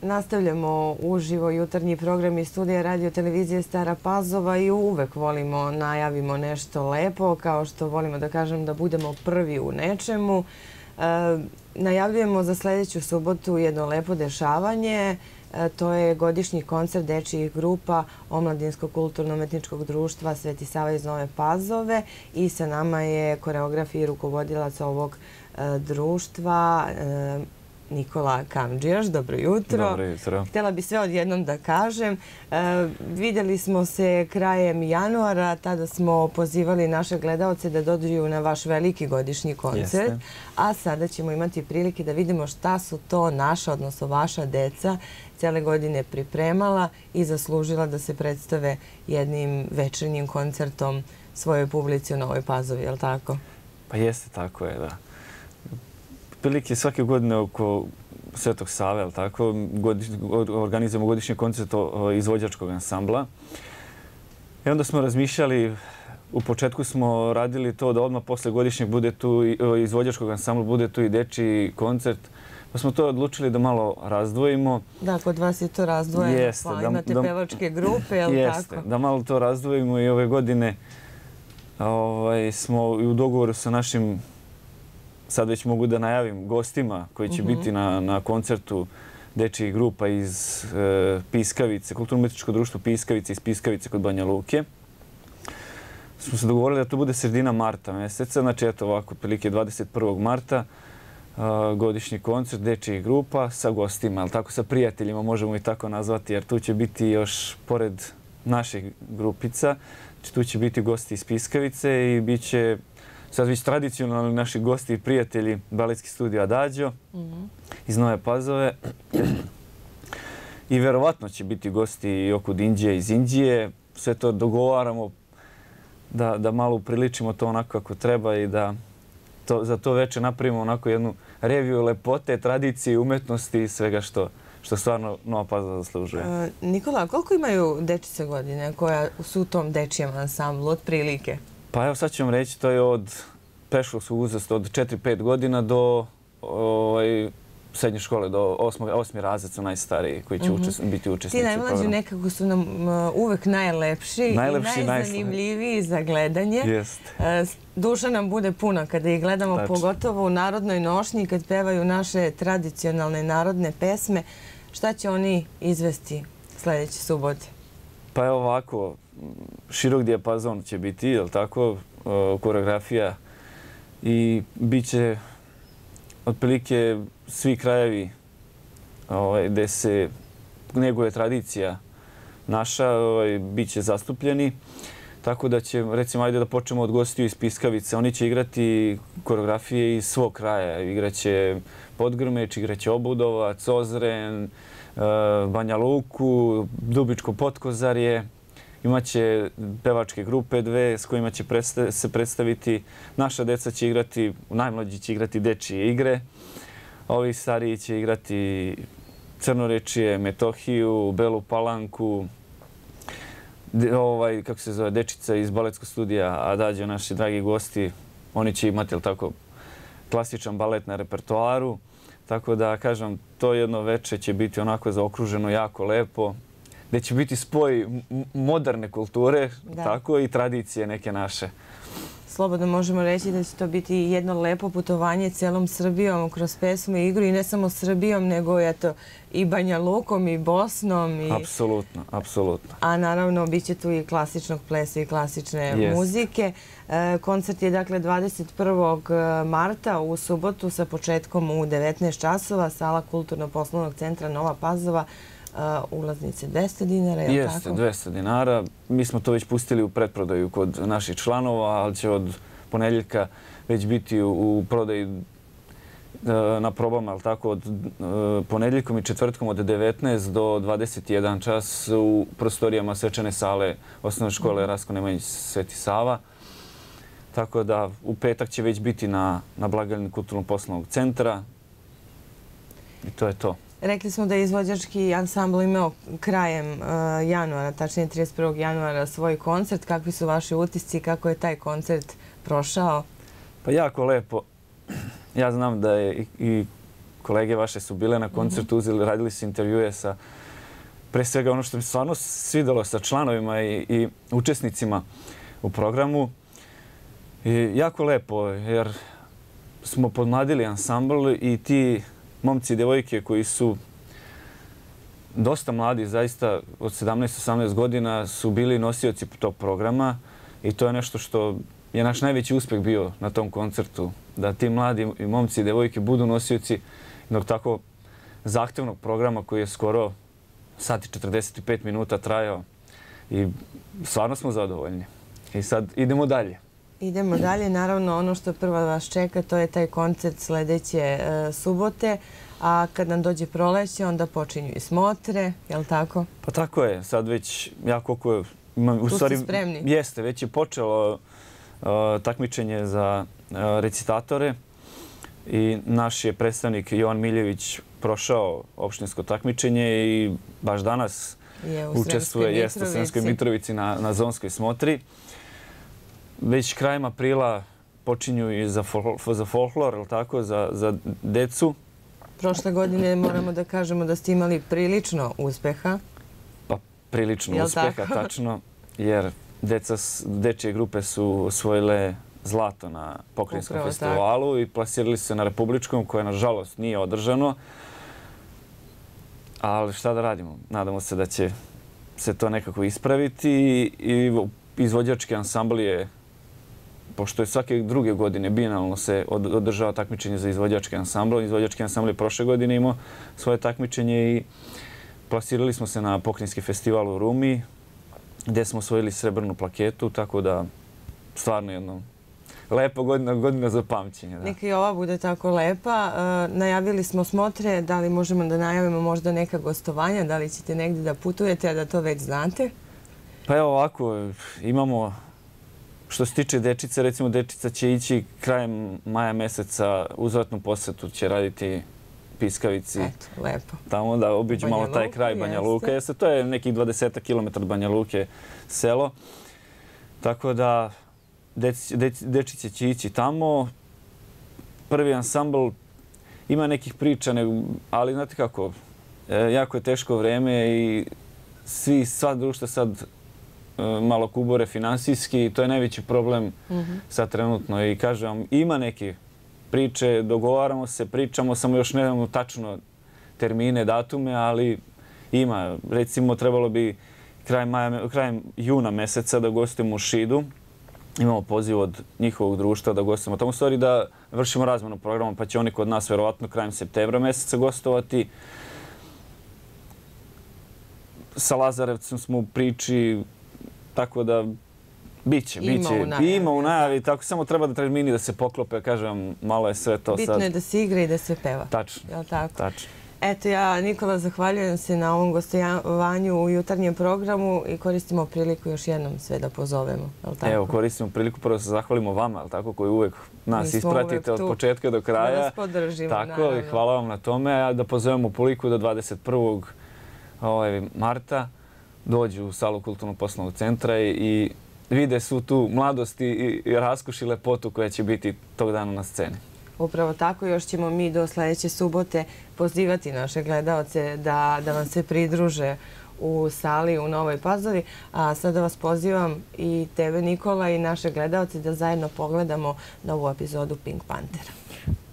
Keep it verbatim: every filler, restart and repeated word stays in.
Nastavljamo uživo jutarnji program iz studija Radio televizije Stara Pazova i uvek volimo najavimo nešto lepo, kao što volimo da kažem da budemo prvi u nečemu. E, najavljujemo za sljedeću subotu jedno lepo dešavanje. E, to je godišnji koncert dečijih grupa Omladinskog kulturno-umetničkog društva Sveti Sava iz Nove Pazove i sa nama je koreograf i rukovodilac ovog e, društva e, Nikola Kamdžijaš. Dobro jutro. Dobro jutro. Htjela bi sve odjednom da kažem. E, vidjeli smo se krajem januara, tada smo pozivali naše gledalce da dođu na vaš veliki godišnji koncert. Jeste. A sada ćemo imati prilike da vidimo šta su to naša, odnosno vaša deca, cijele godine pripremala i zaslužila da se predstave jednim večernjim koncertom svojoj publici u Novoj Pazovi, je li tako? Pa jeste, tako je, da. Prilike svake godine oko Svetog Save, je li tako, organizujemo godišnji koncert izvođačkog ansambla. I onda smo razmišljali, u početku smo radili to da odmah posle godišnjeg bude tu izvođačkog ansambla, bude tu i dečiji koncert. Pa smo to odlučili da malo razdvojimo. Da, kod vas je to razdvojeno, jeste, pa da, imate da, pevačke grupe, je li jeste, tako? Da malo to razdvojimo i ove godine ovaj, smo i u dogovoru sa našim, sad već mogu da najavim, gostima koji će uh -huh. biti na, na koncertu dečijih grupa iz e, Piskavice, Kulturno-umetničko društvo Piskavice iz Piskavice kod Banja Luke. Smo se dogovorili da to bude sredina marta meseca, znači eto ovako, prilike dvadeset prvog marta, a, godišnji koncert dečijih grupa sa gostima, ali tako sa prijateljima možemo i tako nazvati, jer tu će biti još pored naših grupica, znači tu će biti gosti iz Piskavice i bit će sad već tradicionalni naši gosti i prijatelji Baletski studio Adagio mm -hmm. iz Nove Pazove. I verovatno će biti gosti i okud Indije iz Indije. Sve to dogovaramo da, da malo upriličimo to onako kako treba i da to, za to veče napravimo onako jednu reviju lepote, tradicije, umetnosti i svega što, što stvarno Nova Pazova zaslužuje. E, Nikola, koliko imaju dečice godine koja su u tom dečijem ansamblu od prilike? Pa evo sad ću vam reći, to je od predškolskog uzrasta od četiri pet godina do ovaj, srednje škole, do osmi razred su najstariji koji će mm -hmm. učest, biti učesnici. Ti najmlađi nekako su nam uh, uvek najlepši, najlepši i najzanimljiviji za gledanje. Jest. Uh, duša nam bude puna kada ih gledamo, Tačno. pogotovo u Narodnoj nošnji kad pevaju naše tradicionalne narodne pesme. Šta će oni izvesti sljedeće subote? Pa evo ovako, širok dijapazon će biti, je li tako, koreografija i bit će otprilike svi krajevi ovaj, gde se neguje tradicija naša, ovaj, bit će zastupljeni. Tako da će, recimo, ajde da počnemo od gostiju iz Piskavice. Oni će igrati koreografije iz svog kraja. Igraće Podgrmeć, igraće Obudovac, Ozren, Banja Luku, Dubičko Potkozarje. Imaće pevačke grupe dve s kojima će predstav, se predstaviti. Naša deca će igrati, najmlađi će igrati dečije igre. Ovi stariji će igrati Crnorečije, Metohiju, Belu Palanku. De, ovaj, kako se zove, dečica iz Baletskog studija Adagio, naši dragi gosti. Oni će imati, tako, klasičan balet na repertoaru. Tako da, kažem, to jedno veče će biti onako zaokruženo jako lepo, gdje će biti spoj moderne kulture tako, i tradicije neke naše. Slobodno možemo reći da će to biti jedno lepo putovanje cijelom Srbijom kroz pesmu i igru i ne samo Srbijom, nego eto, i Banja Lukom i Bosnom. I... Apsolutno, apsolutno. A naravno bit će tu i klasičnog plesa i klasične Jest. muzike. E, koncert je dakle dvadeset prvog marta u subotu sa početkom u devetnaest časova, sala Kulturno-poslovnog centra Nova Pazova. Uh, ulaznice dvesta dinara, je li tako? Jeste, dvesta dinara. Mi smo to već pustili u pretprodaju kod naših članova, ali će od ponedjeljka već biti u, u prodaji uh, na probama, ali tako, od uh, ponedjeljkom i četvrtkom od devetnaest do dvadeset jedan čas u prostorijama svečane sale osnovne škole mm. Rasko Nemanjić Sveti Sava. Tako da u petak će već biti na, na blagajni Kulturno-poslovnog centra i to je to. Rekli smo da je izvođački ansambl imao krajem uh, januara, tačnije trideset prvog januara, svoj koncert. Kakvi su vaši utisci? Kako je taj koncert prošao? Pa jako lepo. Ja znam da je i, i kolege vaše su bile na koncertu, uzeli, radili su intervjue sa pre svega ono što mi stvarno svidelo sa članovima i, i učesnicima u programu. I jako lepo, jer smo podmladili ansambl i ti momci i devojke koji su dosta mladi, zaista od sedamnaest osamnaest godina su bili nosioci tog programa i to je nešto što je naš najveći uspeh bio na tom koncertu. Da ti mladi momci i devojke budu nosioci jednog tako zahtevnog programa koji je skoro sat i četrdeset pet minuta trajao i stvarno smo zadovoljni. I sad idemo dalje. Idemo dalje. Naravno, ono što prvo vas čeka, to je taj koncert sledeće e, subote, a kad nam dođe proleće, onda počinju i smotre, je li tako? Pa tako je. Sad već ja koliko imam... Tu ste spremni? Jeste, već je počelo uh, takmičenje za uh, recitatore i naš je predstavnik Jovan Miljević prošao opštinsko takmičenje i baš danas je učestvuje jeste u Sremskoj Mitrovici na, na zonskoj smotri. Već krajem aprila počinju i za, fol, za folklor, ili tako, za, za decu. Prošle godine moramo da kažemo da ste imali prilično uspeha. Pa prilično uspeha, tačno, jer deca, dečije grupe su osvojile zlato na pokrajinskom festivalu i plasirali se na republičkom, koje nažalost nije održano. Ali šta da radimo? Nadamo se da će se to nekako ispraviti i izvođački ansambl je, pošto je svake druge godine binalno se održava takmičenje za izvođački ansambl. Izvođački ansambl je prošle godine imao svoje takmičenje i plasirali smo se na pokrajinski festival u Rumi, gdje smo osvojili srebrnu plaketu, tako da stvarno jedno lepa godina, godina za pamćenje. Da. Neka i ova bude tako lepa. E, najavili smo smotre, da li možemo da najavimo možda neka gostovanja, da li ćete negdje da putujete, a da to već znate? Pa evo ovako, imamo, što se tiče dečice, recimo dečica će ići krajem maja meseca, uzvratnu posetu će raditi Piskavici. Eto, lepo. Tamo da obiđu malo taj kraj Banja Luka. Jeste, to je nekih dvadeset kilometara Banja Luke selo. Tako da deci, deci, dečice će ići tamo. Prvi ansambl ima nekih priča, ali znate kako, jako je teško vreme i svi, sva društva sad malo kubore finansijski i to je najveći problem mm-hmm. sad trenutno. I kažem vam, ima neke priče, dogovaramo se, pričamo, samo još ne znamo tačno termine, datume, ali ima. Recimo, trebalo bi krajem, maja, krajem juna meseca da gostujemo u Šidu. Imamo poziv od njihovog društva da gostujemo tamo. U stvari da vršimo razmenu programa, pa će oni kod nas verovatno krajem septembra meseca gostovati. Sa Lazarevcem smo u priči, tako da biće, ima biće. U najavi, ima u najavi, tako samo treba da termini da se poklope, kažem, malo je sve to bitno sad. Bitno je da se igra i da se peva. Tačno, Jel tako? tačno. Eto, ja, Nikola, zahvaljujem se na ovom gostovanju u jutarnjem programu i koristimo priliku još jednom sve da pozovemo. Jel tako? Evo, koristimo priliku, prvo se zahvalimo vama, jel tako, koji uvek nas ispratite od početka do kraja. Da vas podržimo, tako, naravno. I hvala vam na tome. A da pozovemo publiku do dvadeset prvog marta dođu u salu Kulturno-poslovnog centra i vide svu tu mladost i raskoš i lepotu koja će biti tog dana na sceni. Upravo tako. Još ćemo mi do sljedeće subote pozivati naše gledaoce da, da vam se pridruže u sali u Novoj Pazovi. A sada vas pozivam i tebe, Nikola, i naše gledaoce da zajedno pogledamo novu epizodu Pink Panthera.